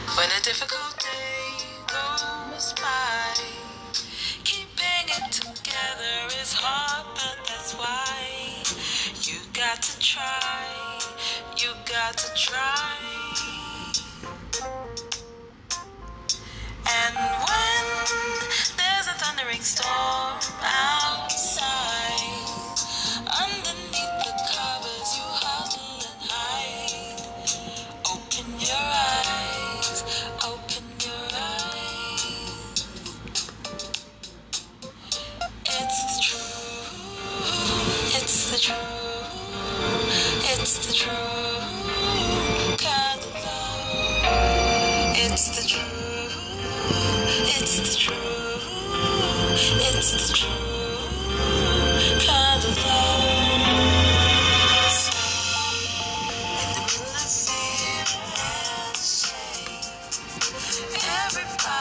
When a difficult day goes by, keeping it together is hard, but that's why you got to try. You got to try. And when there's a thundering storm outside, underneath the covers you hustle and hide. Open your eyes, open your eyes. It's the truth, it's the truth, it's the truth kind of love. It's the truth, it's the truth, it's the truth kind of love. So, in the middle of fear and shame, everybody